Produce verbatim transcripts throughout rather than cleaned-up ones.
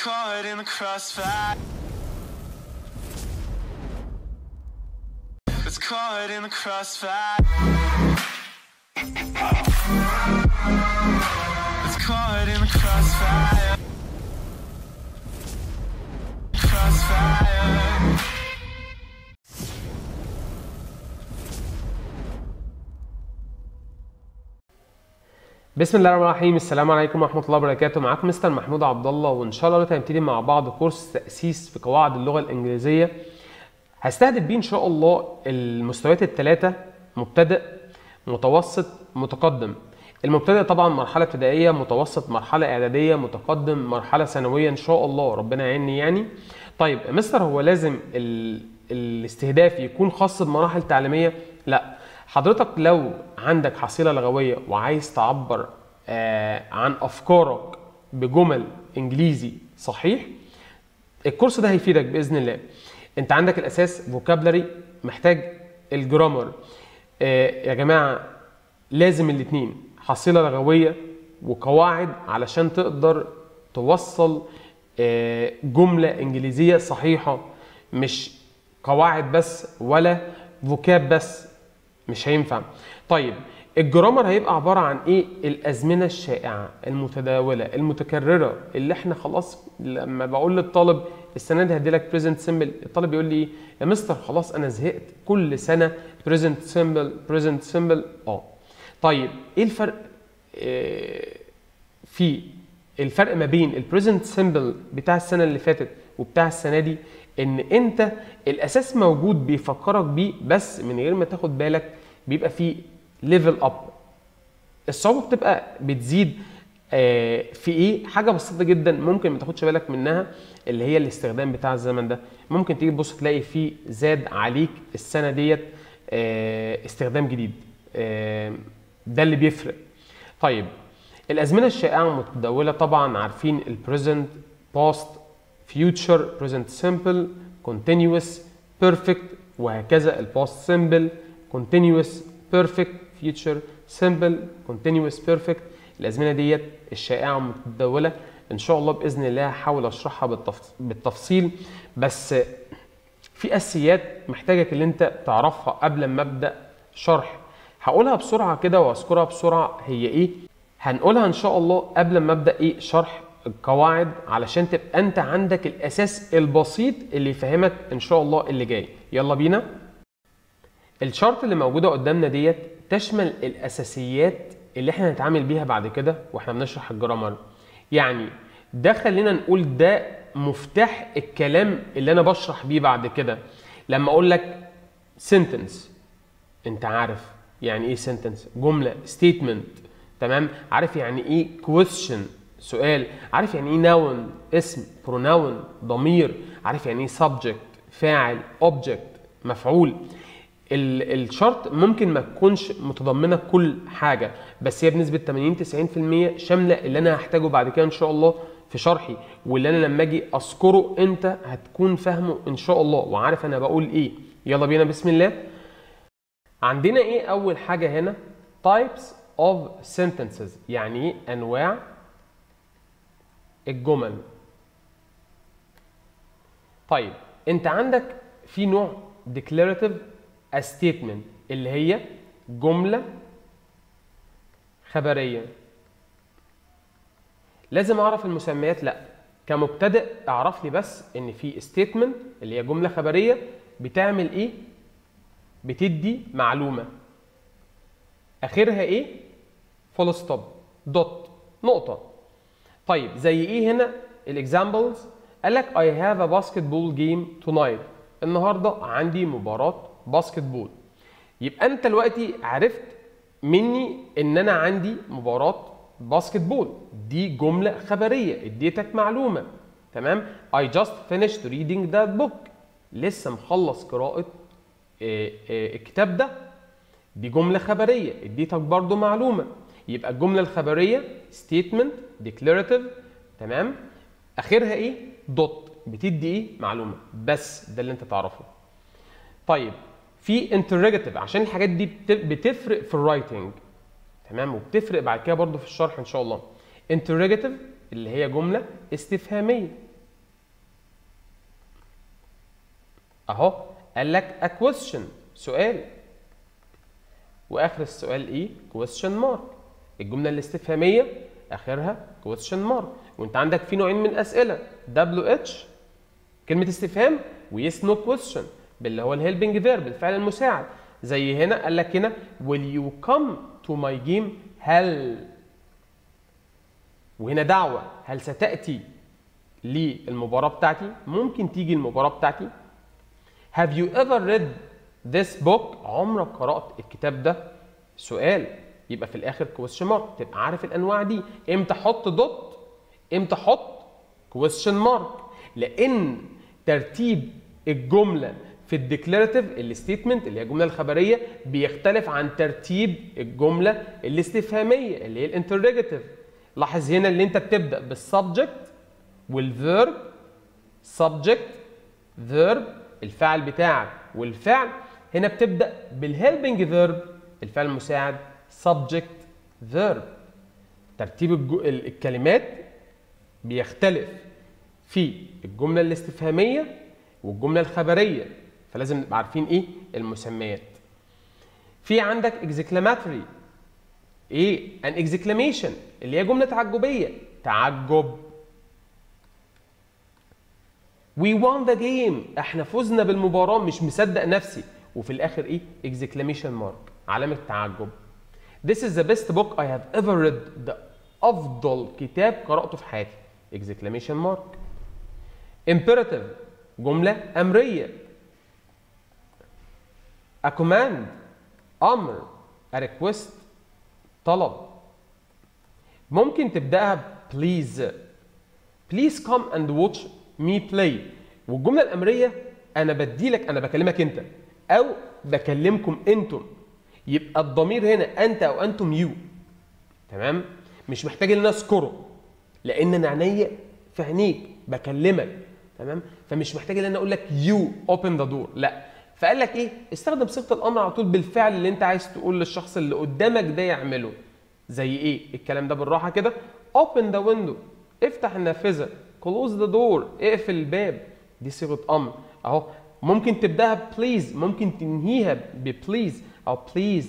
caught in the crossfire. It's caught in the crossfire. It's caught in the crossfire. Crossfire. بسم الله الرحمن الرحيم. السلام عليكم ورحمه الله وبركاته. معاكم مستر محمود عبد الله، وان شاء الله هنبتدي مع بعض كورس تاسيس في قواعد اللغه الانجليزيه. هستهدف بيه ان شاء الله المستويات الثلاثه: مبتدئ، متوسط، متقدم. المبتدئ طبعا مرحله ابتدائيه، متوسط مرحله اعداديه، متقدم مرحله ثانويه ان شاء الله، ربنا يعيني يعني. طيب مستر، هو لازم ال... الاستهداف يكون خاص بمراحل تعليميه؟ لا، حضرتك لو عندك حصيله لغويه وعايز تعبر آه عن افكارك بجمل انجليزي صحيح، الكورس ده هيفيدك باذن الله. انت عندك الاساس فوكابلري، محتاج الجرامر. آه يا جماعه لازم الاثنين، حصيله لغويه وقواعد، علشان تقدر توصل آه جمله انجليزيه صحيحه، مش قواعد بس ولا فوكاب بس، مش هينفع. طيب الجرامر هيبقى عباره عن ايه؟ الازمنه الشائعه المتداوله المتكرره، اللي احنا خلاص لما بقول للطالب السنه دي هدي لك بريزنت سيمبل، الطالب يقول لي ايه يا مستر؟ خلاص انا زهقت، كل سنه بريزنت سيمبل بريزنت سيمبل. اه طيب ايه الفرق؟ إيه في الفرق ما بين البريزنت سيمبل بتاع السنه اللي فاتت وبتاع السنه دي، ان انت الاساس موجود بيفكرك بيه، بس من غير ما تاخد بالك بيبقى فيه ليفل اب. الصعوبه بتبقى بتزيد آه في ايه؟ حاجه بسيطه جدا ممكن ما تاخدش بالك منها، اللي هي الاستخدام بتاع الزمن ده. ممكن تيجي تبص تلاقي فيه زاد عليك السنه ديت آه استخدام جديد، آه ده اللي بيفرق. طيب الازمنه الشائعه المتداوله طبعا عارفين: البريزنت، باست، future، present simple، continuous، perfect، وهكذا. الباست simple، continuous، perfect، future simple، continuous، perfect. الازمنه ديت الشائعه والمتداوله ان شاء الله باذن الله هحاول اشرحها بالتفصيل، بس في اساسيات محتاجك اللي انت تعرفها قبل ما ابدا شرح. هقولها بسرعه كده واذكرها بسرعه هي ايه. هنقولها ان شاء الله قبل ما ابدا ايه شرح القواعد، علشان تبقى انت عندك الاساس البسيط اللي يفهمك ان شاء الله اللي جاي. يلا بينا. الشارت اللي موجوده قدامنا ديت تشمل الاساسيات اللي احنا هنتعامل بيها بعد كده واحنا بنشرح الجرامر. يعني ده خلينا نقول ده مفتاح الكلام اللي انا بشرح بيه بعد كده. لما اقول لك سنتنس، انت عارف يعني ايه سنتنس؟ جمله، ستيتمنت، تمام؟ عارف يعني ايه كويستشن، سؤال؟ عارف يعني ايه ناون، اسم، بروناون، ضمير؟ عارف يعني ايه سبجكت، فاعل، اوبجكت، مفعول؟ الشرط ممكن ما تكونش متضمنه كل حاجه، بس هي بنسبه ثمانين تسعين في المية شامله اللي انا هحتاجه بعد كده ان شاء الله في شرحي، واللي انا لما اجي اذكره انت هتكون فاهمه ان شاء الله وعارف انا بقول ايه. يلا بينا بسم الله. عندنا ايه اول حاجه هنا؟ types of sentences، يعني ايه؟ انواع الجمل. طيب انت عندك في نوع declarative statement اللي هي جملة خبرية. لازم اعرف المسميات؟ لا، كمبتدئ اعرف لي بس ان في statement اللي هي جملة خبرية بتعمل ايه؟ بتدي معلومة، اخرها ايه؟ فول ستوب، دوت، نقطة. طيب زي ايه هنا الاكزامبلز؟ قال لك I have a basketball game tonight، النهارده عندي مباراة باسكت بول. يبقى انت دلوقتي عرفت مني ان انا عندي مباراة باسكت بول، دي جملة خبرية اديتك معلومة، تمام؟ I just finished reading that book، لسه مخلص قراءة الكتاب ده، دي جملة خبرية اديتك برضو معلومة. يبقى الجملة الخبرية statement declarative، تمام؟ اخرها ايه؟ دوت، بتدي ايه؟ معلومة بس، ده اللي انت تعرفه. طيب في interrogative، عشان الحاجات دي بتفرق في الرايتنج، تمام؟ وبتفرق بعد كده برضو في الشرح ان شاء الله. interrogative اللي هي جملة استفهامية، اهو قال لك a question سؤال، واخر السؤال ايه؟ question mark. الجمله الاستفهاميه اخرها question mark. وانت عندك في نوعين من الاسئله دبليو اتش كلمه استفهام ويس نو question اللي هو الهيلبنج فيرب الفعل المساعد. زي هنا قال لك هنا will you come to my game؟ هل، وهنا دعوه، هل ستاتي للمباراه بتاعتي؟ ممكن تيجي المباراه بتاعتي. have you ever read this book؟ عمرك قرات الكتاب ده؟ سؤال، يبقى في الاخر question mark. تبقى عارف الانواع دي. امتى احط دوت؟ امتى احط question mark؟ لان ترتيب الجمله في الديكلاراتيف الستيتمنت اللي هي الجمله الخبريه بيختلف عن ترتيب الجمله الاستفهاميه اللي هي الانترجيتيف. لاحظ هنا اللي انت بتبدا بالسبجكت والفيرب، سبجكت فيرب الفعل بتاعك والفعل. هنا بتبدا بالهيلبنج فيرب الفعل المساعد subject verb. ترتيب الكلمات بيختلف في الجمله الاستفهاميه والجمله الخبريه، فلازم نبقى عارفين ايه المسميات. في عندك exclamatory ايه؟ an exclamation اللي هي جمله تعجبيه، تعجب. we won the game احنا فزنا بالمباراه، مش مصدق نفسي، وفي الاخر ايه؟ exclamation mark علامه تعجب. This is the best book I have ever read. ده أفضل كتاب قرأته في حياتي. exclamation mark. imperative جملة أمرية. a command أمر. a request طلب. ممكن تبدأها please. please come and watch me play. والجملة الأمرية أنا بديلك، أنا بكلمك أنت أو بكلمكم أنتم، يبقى الضمير هنا انت او انتم يو. تمام؟ مش محتاج ان انا اذكره لان انا عينيا في عينيك بكلمك. تمام؟ فمش محتاج ان انا اقول لك يو اوبن ذا دور، لا. فقال لك ايه؟ استخدم صيغه الامر على طول بالفعل اللي انت عايز تقول للشخص اللي قدامك ده يعمله. زي ايه الكلام ده بالراحه كده؟ open the window افتح النافذه، close the door اقفل الباب. دي صيغه امر اهو. ممكن تبداها بليز، ممكن تنهيها ببليز أو please.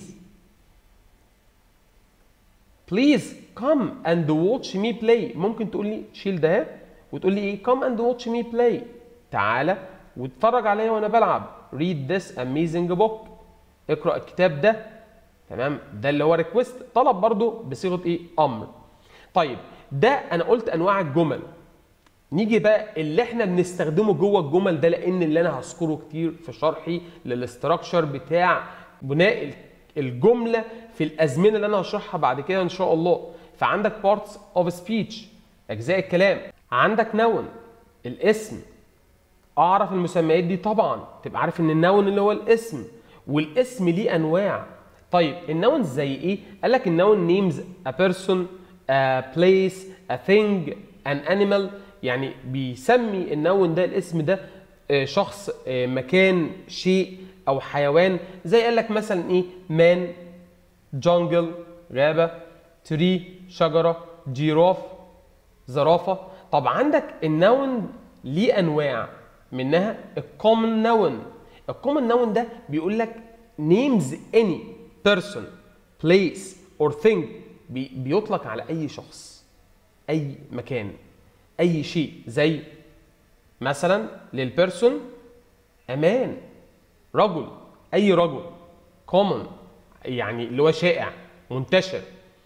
please come and watch me play. ممكن تقول لي شيل ده وتقول لي ايه؟ come and watch me play. تعالى واتفرج عليا وانا بلعب. read this amazing book. اقرأ الكتاب ده. تمام؟ ده اللي هو request، طلب برضو بصيغة ايه؟ امر. طيب ده انا قلت انواع الجمل. نيجي بقى اللي احنا بنستخدمه جوه الجمل ده، لان اللي انا هذكره كتير في شرحي للاستراكشر بتاع بناء الجمله في الازمنه اللي انا هشرحها بعد كده ان شاء الله. فعندك parts of speech اجزاء الكلام، عندك noun الاسم. اعرف المسميات دي طبعا، تبقى عارف ان النون اللي هو الاسم، والاسم ليه انواع. طيب النون زي ايه؟ قال لك النون names a person, a place, a thing, an animal. يعني بيسمي النون ده الاسم ده شخص، مكان، شيء او حيوان. زي قال لك مثلا ايه؟ مان، جونجل غابه، تري شجره، جيراف زرافه. طب عندك النون ليه انواع، منها الكومن نون. الكومن نون ده بيقول لك names any person, place or thing. بي بيطلق على اي شخص، اي مكان، اي شيء. زي مثلا للبيرسون امان، رجل، اي رجل. common يعني اللي هو شائع منتشر.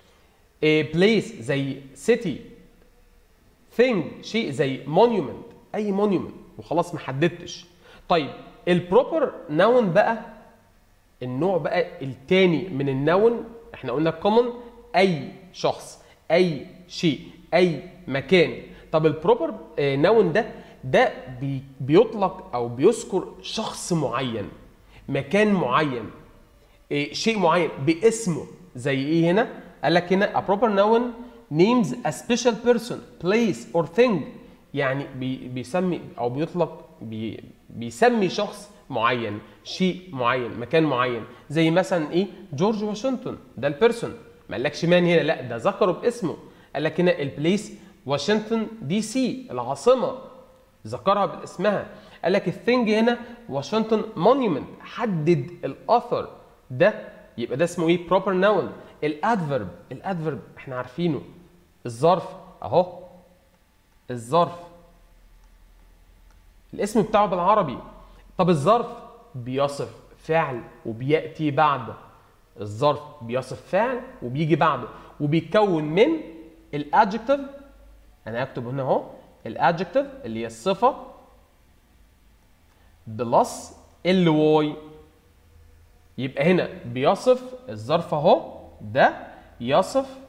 بليس زي city. thing شيء زي monument، اي monument، وخلاص ما حددتش. طيب البروبر نون بقى النوع بقى الثاني من النون. احنا قلنا common اي شخص، اي شيء، اي مكان. طب البروبر نون ده ده بي بيطلق او بيذكر شخص معين، مكان معين، إيه شيء معين باسمه. زي ايه هنا؟ قال لك هنا a proper noun names a special person, place or thing. يعني بي بيسمي او بيطلق بي بيسمي شخص معين، شيء معين، مكان معين. زي مثلا ايه؟ جورج واشنطن، ده البيرسون. ما قالكش مان هنا، لا ده ذكره باسمه. قال لك هنا البليس واشنطن دي سي العاصمه، ذكرها باسمها. قال لك الثينج هنا واشنطن مونيومنت، حدد الاثر ده، يبقى ده اسمه ايه؟ بروبر نون. الادفرب، الادفرب احنا عارفينه، الظرف اهو، الظرف الاسم بتاعه بالعربي. طب الظرف بيصف فعل وبياتي بعده، الظرف بيصف فعل وبيجي بعده وبيتكون من الادجكتيف. انا هكتب هنا اهو الادجكتيف اللي هي الصفه بلس ال واي. يبقى هنا بيصف الظرف اهو، ده يصف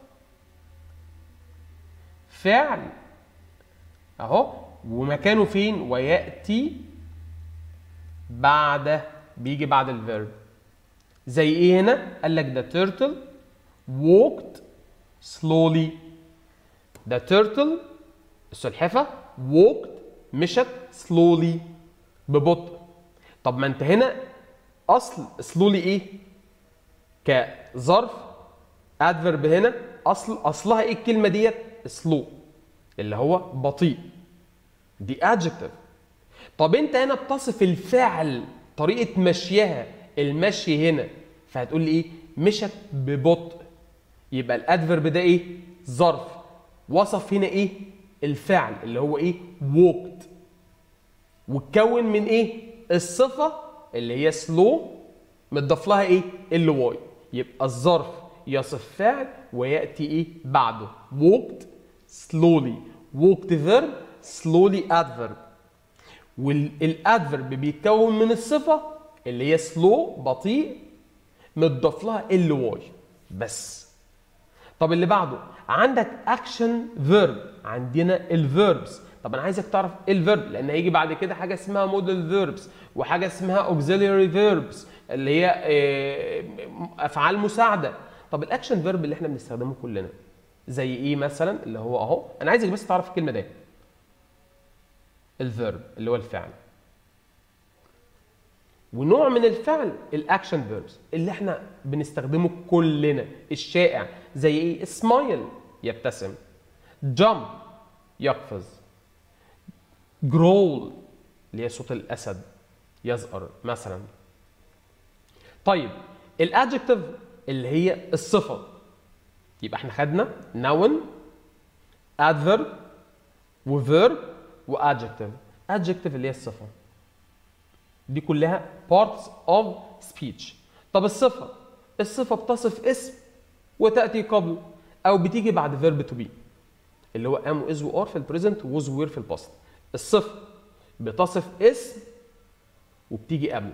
فعل اهو، ومكانه فين؟ وياتي بعده، بيجي بعد الفيرب. زي ايه هنا؟ قال لك the turtle walked slowly. the turtle السلحفة walked مشت slowly ببطء. طب ما انت هنا اصل slowly ايه؟ كظرف adverb هنا اصل اصلها ايه الكلمة ديت؟ slow اللي هو بطيء، دي adjective. طب انت هنا بتصف الفعل طريقة مشيها، المشي هنا، فهتقول لي ايه؟ مشت ببطء. يبقى الادفرب ده ايه؟ ظرف وصف هنا ايه؟ الفعل اللي هو ايه؟ walked، واتكون من ايه؟ الصفة اللي هي slow متضاف لها ايه؟ ال واي. يبقى الظرف يصف فعل وياتي ايه بعده؟ walked slowly، walked verb slowly adverb. والادفرب بيتكون من الصفة اللي هي slow بطيء متضاف لها ال واي بس. طب اللي بعده عندك اكشن فيرب، عندنا الفيربس. طب انا عايزك تعرف ايه الفيرب، لان هيجي بعد كده حاجه اسمها موديل فيربس وحاجه اسمها اوكسيلياري فيربس اللي هي افعال مساعده. طب الاكشن فيرب اللي احنا بنستخدمه كلنا زي ايه مثلا؟ اللي هو اهو، انا عايزك بس تعرف الكلمه دي، الفيرب اللي هو الفعل. ونوع من الفعل الاكشن فيربس اللي احنا بنستخدمه كلنا الشائع، زي ايه؟ سمايل يبتسم، جامب يقفز، جرول اللي هي صوت الاسد يزأر مثلا. طيب الادجكتيف اللي هي الصفه، يبقى احنا خدنا نون ادفيرب وفيرب وادجكتيف. ادجكتيف اللي هي الصفه، دي كلها parts of speech. طب الصفة، الصفة بتصف اسم وتأتي قبله أو بتيجي بعد verb to be اللي هو am و is و are في البريزنت و was و were في الباست. الصفة بتصف اسم وبتيجي قبله،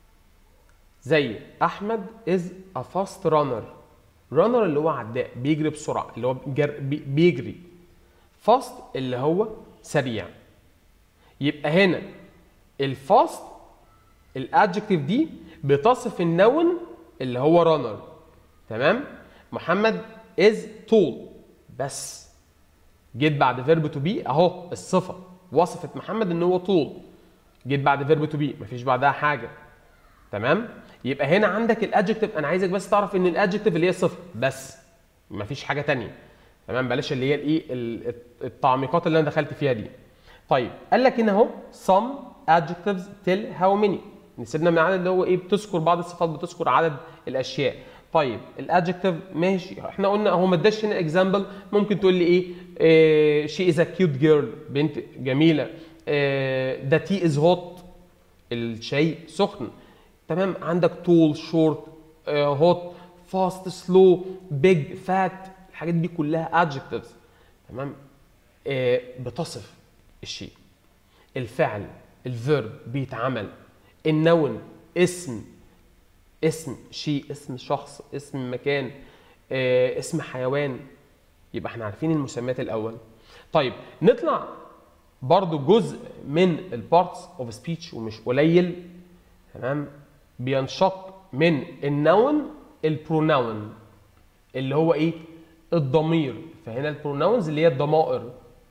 زي أحمد is a fast runner. runner اللي هو عداء بيجري بسرعة، اللي هو بيجري. fast اللي هو سريع. يبقى هنا الفاست الادجكتيف دي بتصف النون اللي هو رانر، تمام؟ محمد از طول بس، جيت بعد فيرب تو بي اهو، الصفه وصفت محمد ان هو طول، جيت بعد فيرب تو بي مفيش بعدها حاجه، تمام؟ يبقى هنا عندك الادجكتيف. انا عايزك بس تعرف ان الادجكتيف اللي هي الصفه بس، مفيش حاجه ثانيه، تمام؟ بلاش اللي هي الايه التعميقات اللي انا دخلت فيها دي. طيب قال لك هنا اهو some adjectives tell how many، نسيبنا من العدد اللي هو ايه؟ بتذكر بعض الصفات، بتذكر عدد الاشياء. طيب الادجكتيف ماشي، احنا قلنا هو ما اداش هنا اكزامبل، ممكن تقول لي ايه؟ شي از ا كيوت جيرل، بنت جميله. ذا تي از هوت، الشاي سخن، تمام؟ عندك طول، شورت، هوت، فاست، سلو، بيج، فات، الحاجات دي كلها ادجكتيفز، تمام؟ آه بتصف الشيء. الفعل الفيرب بيتعمل، النون اسم، اسم شيء، اسم شخص، اسم مكان، آه، اسم حيوان. يبقى احنا عارفين المسميات الاول. طيب نطلع برضو جزء من البارتس اوف سبيتش ومش قليل، تمام؟ بينشق من النون البروناون اللي هو ايه؟ الضمير. فهنا البروناونز اللي هي الضمائر.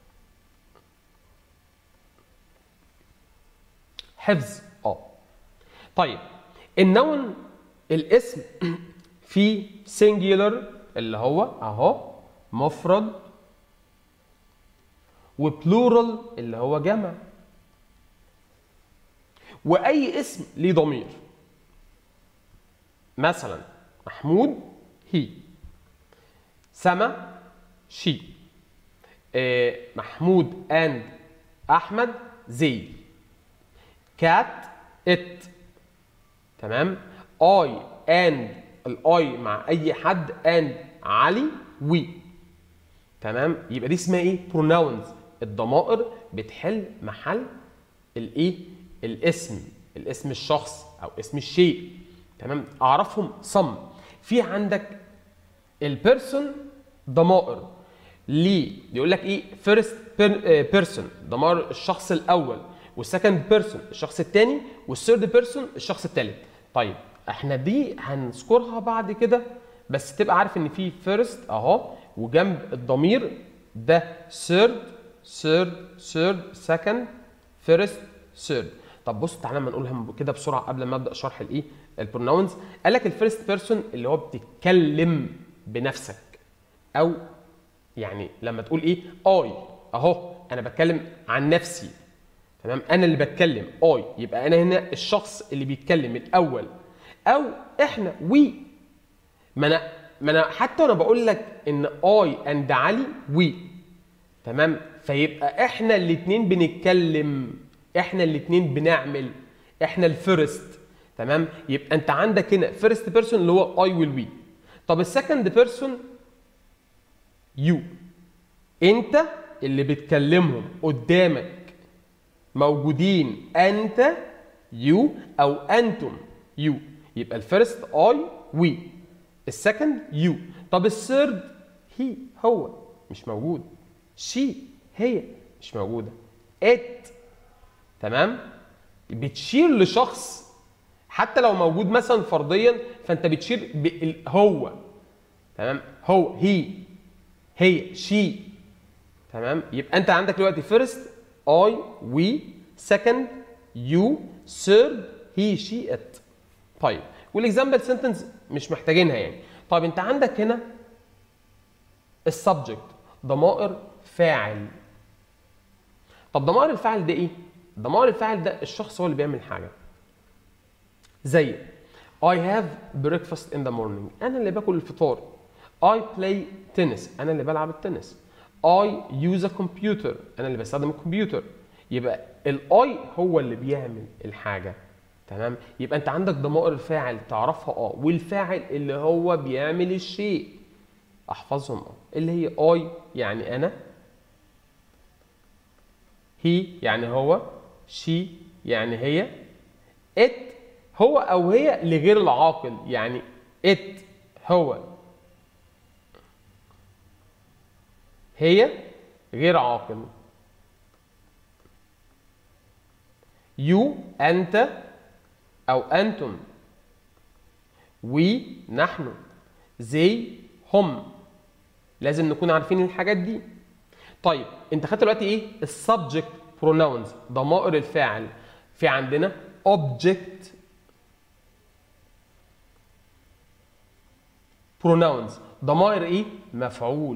حفظ اه طيب النون الاسم في سنجيولر اللي هو اهو مفرد، وبلورال اللي هو جمع. واي اسم ليه ضمير. مثلا محمود هي، سما شي، آه محمود اند احمد زي، كات ات. تمام. اي اند الاي مع اي حد اند علي وي. تمام. يبقى دي اسمها ايه؟ بروناونز. الضمائر بتحل محل الايه؟ الاسم، الاسم الشخص او اسم الشيء. تمام. اعرفهم صم. في عندك البيرسون ضمائر ليه؟ يقول لك ايه؟ فيرست بيرسون ضمائر الشخص الاول، والسكند بيرسون الشخص الثاني، والثيرد بيرسون الشخص الثالث. طيب احنا دي هنذكرها بعد كده، بس تبقى عارف ان في فيرست اهو، وجنب الضمير ده ثيرد ثيرد ثيرد سكند فيرست ثيرد. طب بص تعالى ما نقولها كده بسرعه قبل ما ابدا شرح الايه؟ البروناونز. قال لك الفيرست بيرسون اللي هو بتتكلم بنفسك، او يعني لما تقول ايه؟ اي اهو انا بتكلم عن نفسي. تمام. انا اللي بتكلم اي، يبقى انا هنا الشخص اللي بيتكلم الاول، او احنا وي. ما انا ما انا حتى وانا بقول لك ان اي اند علي وي. تمام. فيبقى احنا الاثنين بنتكلم، احنا الاثنين بنعمل، احنا الفيرست. تمام. يبقى انت عندك هنا فيرست بيرسون اللي هو اي والوي. طب السكند بيرسون يو، انت اللي بتكلمهم قدامك موجودين، انت يو او انتم يو. يبقى الفيرست اي وي، السكند يو. طب الثيرد هي هو مش موجود، شي هي مش موجوده، ات. تمام. بتشير لشخص حتى لو موجود مثلا فرديا، فانت بتشير هو. تمام. هو هي هي شي. تمام. يبقى انت عندك دلوقتي فيرست اي وي، سكند يو، ثيرد هي شي ات. طيب والاكزامبل سنتنس مش محتاجينها يعني. طيب انت عندك هنا السبجكت ضمائر فاعل. طب ضمائر الفاعل ده ايه؟ ضمائر الفاعل ده الشخص هو اللي بيعمل حاجه. زي I have breakfast in the morning، انا اللي باكل الفطار. I play tennis، انا اللي بلعب التنس. I use a computer، انا اللي بستخدم الكمبيوتر. يبقى الاي هو اللي بيعمل الحاجه. تمام. يبقى انت عندك ضمائر الفاعل تعرفها اه، والفاعل اللي هو بيعمل الشيء احفظهم اه، اللي هي اي يعني انا، هي يعني هو، شي يعني هي، ات هو او هي لغير العاقل، يعني ات هو هي غير عاقل. يو انت او انتم، وي نحن، زي هم. لازم نكون عارفين الحاجات دي. طيب انت خدت دلوقتي ايه؟ السبجكت بروناونز ضمائر الفاعل. في عندنا object pronouns ضمائر ايه؟ مفعول.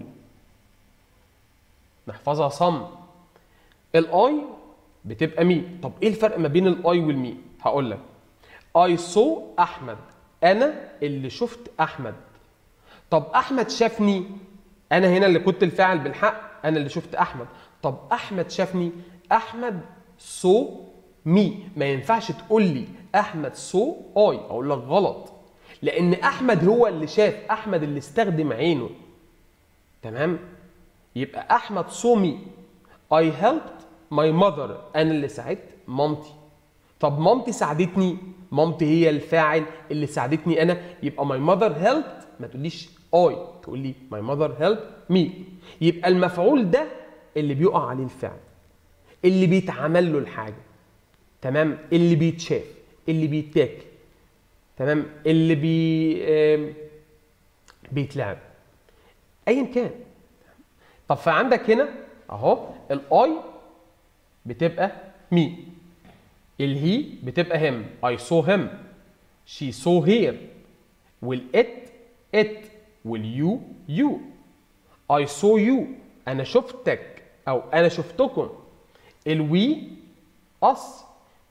نحفظها صم. الاي بتبقى مي. طب ايه الفرق ما بين الاي والمي؟ هقول لك. I saw احمد، انا اللي شفت احمد. طب احمد شافني، انا هنا اللي كنت الفاعل بالحق، انا اللي شفت احمد. طب احمد شافني، احمد saw me. ما ينفعش تقول لي احمد saw I، اقول لك غلط، لان احمد هو اللي شاف، احمد اللي استخدم عينه. تمام. يبقى احمد saw me. I helped my mother، انا اللي ساعدت مامتي. طب مامتي ساعدتني، مامتي هي الفاعل اللي ساعدتني انا، يبقى my mother helped، ما تقوليش I، تقول لي my mother helped me. يبقى المفعول ده اللي بيقع عليه الفعل، اللي بيتعمل له الحاجه. تمام. اللي بيتشاف، اللي بيتاكل. تمام. اللي بي آه... بيتلعب، ايا كان. طب فعندك هنا اهو الاي بتبقى مي، الهي بتبقى هم، I saw him، she saw her، والات it، واليو يو. I saw you، انا شفتك او انا شفتكم. الوي us،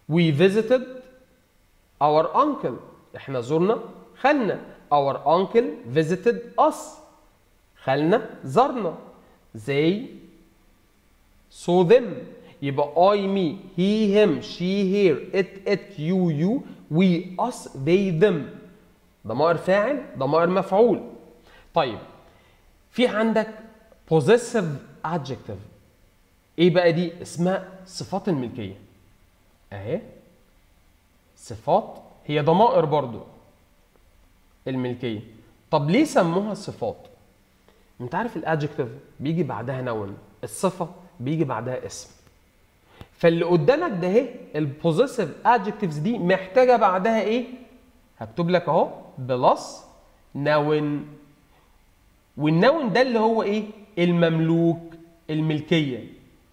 we visited our uncle. احنا زرنا خالنا. our uncle visited us. خالنا زارنا. they saw them. يبقى I, me, he, him, she, her, it, it, you, you, we, us, they, them. ضمائر فاعل، ضمائر مفعول. طيب في عندك possessive adjective. ايه بقى دي؟ اسمها صفات الملكية. اهي صفات، هي ضمائر برضو الملكية. طب ليه سموها صفات؟ انت عارف الادجكتيف بيجي بعدها نون، الصفة بيجي بعدها اسم. فاللي قدامك ده اهي البوزيسيف ادجكتيفز دي محتاجة بعدها ايه؟ هكتب لك اهو بلس نون. والنون ده اللي هو ايه؟ المملوك، الملكية.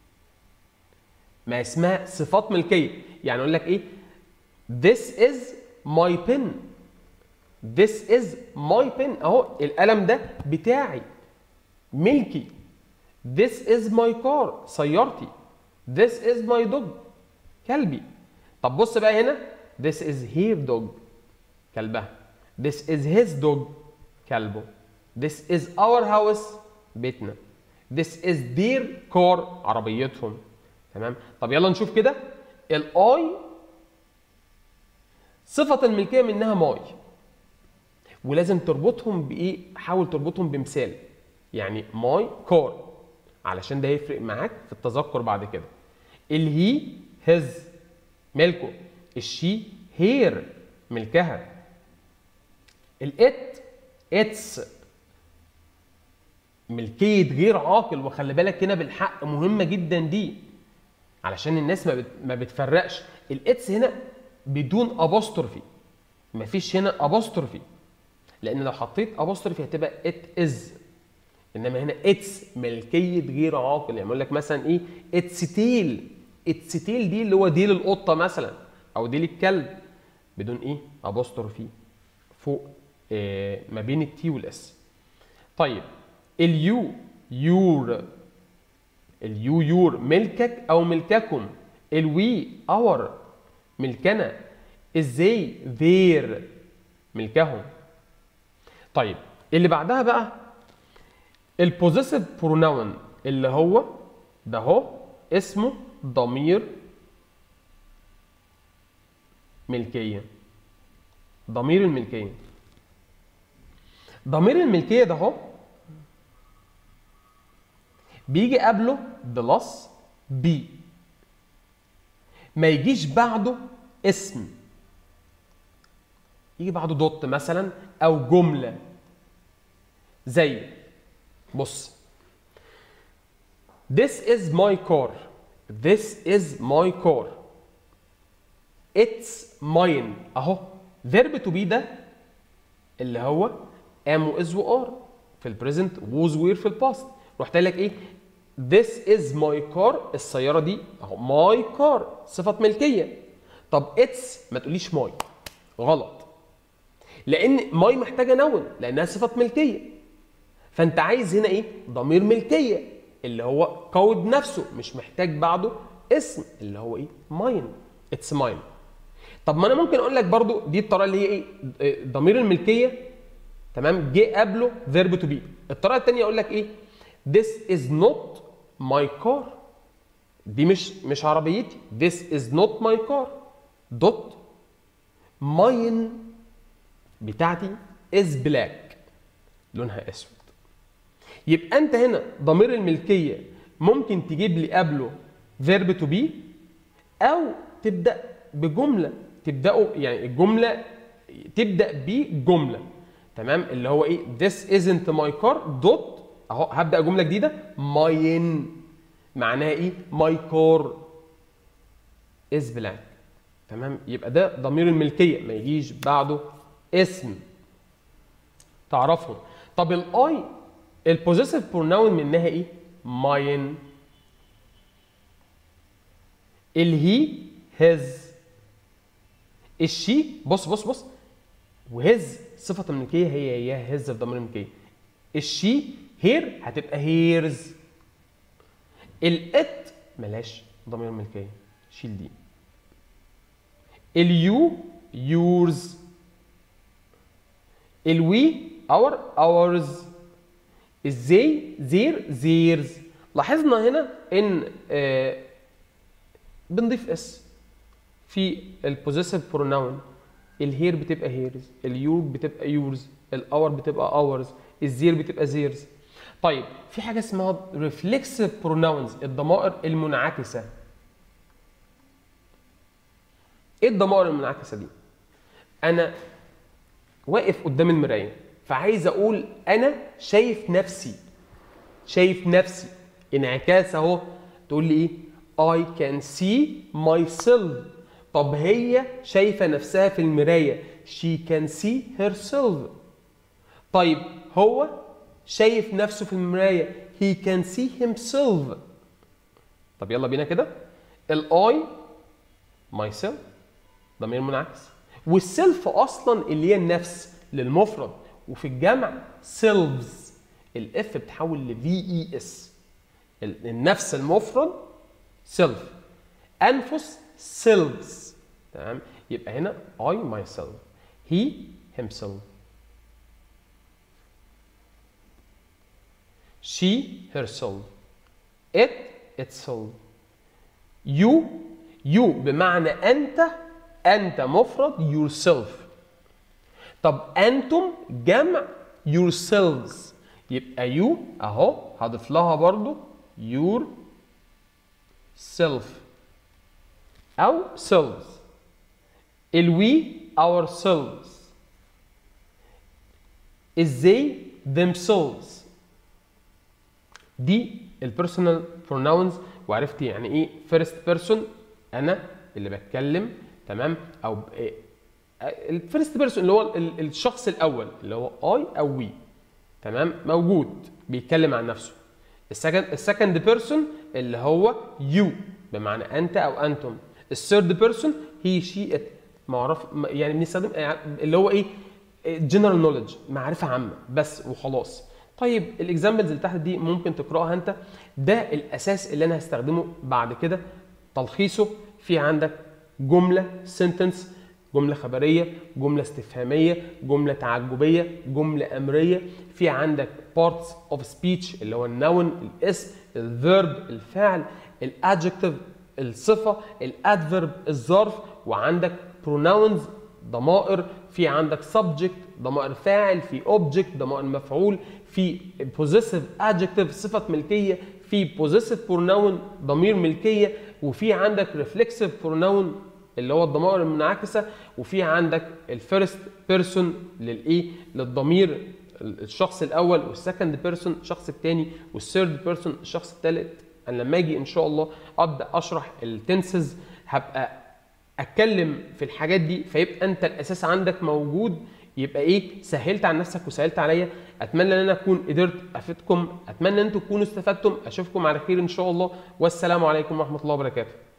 ما اسمها صفات ملكية. يعني اقول لك ايه؟ This is my pen. This is my pen. اهو القلم ده بتاعي، ملكي. This is my car. سيارتي. This is my dog. كلبي. طب بص بقى هنا. This is her dog. كلبها. This is his dog. كلبه. This is our house. بيتنا. This is their car. عربيتهم. تمام؟ طب يلا نشوف كده. الاي صفة الملكية منها ماي. ولازم تربطهم بايه؟ حاول تربطهم بمثال. يعني ماي كار علشان ده هيفرق معاك في التذكر بعد كده. الهي هز ملكه. الشي هير ملكها. الات اتس ملكية غير عاقل. وخلي بالك هنا بالحق مهمة جدا دي علشان الناس ما ما بتفرقش. الاتس هنا بدون ابوستروفي. مفيش هنا ابوستروفي. لان لو حطيت ابوستروفي هتبقى ات از. انما هنا اتس ملكيه غير عاقل. يعني يقول لك مثلا ايه؟ اتس تيل. اتس تيل دي اللي هو ديل القطه مثلا او ديل الكلب بدون ايه؟ ابوستروفي فوق آه ما بين التي والاس. طيب اليو يور. اليو يور ملكك او ملككم. الوي اور ملكنا. ازاي؟ ذير ملكهم. طيب اللي بعدها بقى البوزيسيف بروناون اللي هو ده اهو اسمه ضمير ملكيه. ضمير الملكيه. ضمير الملكيه ده اهو بيجي قبله بلس بي. ما يجيش بعده اسم. يجي بعده دوت مثلا او جمله. زي بص This is my car. This is my car. It's mine. اهو verb to be ده اللي هو am و is و are في البريزنت was were في الباست. رحت قايل لك ايه؟ This is my car. السيارة دي اهو my car صفة ملكية. طب it's ما تقوليش my. غلط. لأن my محتاجة نون لأنها صفة ملكية. فأنت عايز هنا ايه؟ ضمير ملكية اللي هو قوي بنفسه مش محتاج بعده اسم اللي هو ايه؟ mine. it's mine. طب ما انا ممكن اقول لك برضو دي الطريقة اللي هي ايه؟ ضمير الملكية تمام جه قبله verb to be. الطريقة الثانية اقول لك ايه؟ This is not my car. دي مش مش عربيتي. This is not my car. دوت mine بتاعتي is black. لونها اسود. يبقى انت هنا ضمير الملكية ممكن تجيب لي قبله verb to be او تبدأ بجملة. تبدأوا يعني الجملة تبدأ بجملة تمام اللي هو ايه؟ This isn't my car. دوت اهو هبدأ جملة جديدة mine معناها ايه؟ my car is black. تمام يبقى ده ضمير الملكية ما يجيش بعده اسم تعرفهم. طب الاي البوزيسيف بروناون منها ايه؟ mine. الهي هز. الشي بص بص بص وهز صفة الملكية هي هي هز في ضمير الملكية. الشي هير هتبقى هيرز. الات ملاش ضمير الملكية شيل دي. اليو yours، الوي our ours، الزي their theirs. لاحظنا هنا ان آه بنضيف اس في البوزيسيف بروناون. الهير بتبقى هيرز، اليور بتبقى يورز، الاور بتبقى اورز، الزير بتبقى زيرز. طيب في حاجه اسمها ريفلكسيف بروناونز، الضمائر المنعكسه. ايه الضمائر المنعكسه دي؟ انا واقف قدام المرايه فعايز اقول انا شايف نفسي، شايف نفسي انعكاس اهو. تقول لي ايه؟ I can see myself. طب هي شايفه نفسها في المرايه، she can see herself. طيب هو شايف نفسه في المرايه، he can see himself. طب يلا بينا كده. الاي myself ضمير منعكس، والسيلف اصلا اللي هي النفس للمفرد، وفي الجمع selves. الاف بتحول ل في اي اس. النفس المفرد self، انفس selves. تمام؟ يبقى هنا I myself، he himself، she herself، it itself، you you بمعنى انت، انت مفرد yourself. طب انتم جمع yourselves، يبقى you اهو هضيف لها برضو your self او selves. الوي ourselves، الزي themselves. دي البيرسونال بروناونز. وعرفت يعني ايه فيرست بيرسون، انا اللي بتكلم، تمام؟ او الفيرست بيرسون اللي هو الشخص الاول اللي هو اي او وي، تمام؟ موجود بيتكلم عن نفسه. السكند السكند بيرسون اللي هو يو بمعنى انت او انتم. الثيرد بيرسون هي شي ات، معرف يعني بنستخدم اللي هو ايه؟ جنرال نوليدج، معرفه عامه بس وخلاص. طيب الاكزامبلز اللي تحت دي ممكن تقراها انت، ده الاساس اللي انا هستخدمه بعد كده. تلخيصه في عندك جمله سنتنس، جمله خبريه، جمله استفهاميه، جمله تعجبيه، جمله امريه. في عندك بارتس اوف سبيتش اللي هو النون الاسم، الفيرب الفعل، الادجكتيف الصفه، الادفيرب الظرف، وعندك بروناونز ضمائر. في عندك سبجكت ضمائر فاعل، في اوبجكت ضمائر مفعول، في بوزيسيف ادجكتيف صفه ملكيه، في بوزيسيف بروناون ضمير ملكيه، وفي عندك ريفلكسيف بروناون اللي هو الضمائر المنعكسه، وفي عندك الفيرست بيرسون للايه؟ للضمير الشخص الاول، والسكند بيرسون الشخص الثاني، والثيرد بيرسون الشخص الثالث. انا لما اجي ان شاء الله ابدا اشرح التنسز هبقى اتكلم في الحاجات دي، فيبقى انت الاساس عندك موجود. يبقى ايه؟ سهلت عن نفسك وسهلت عليا. اتمنى ان انا اكون قدرت افيدكم، اتمنى ان انتم تكونوا استفدتم. اشوفكم على خير ان شاء الله، والسلام عليكم ورحمه الله وبركاته.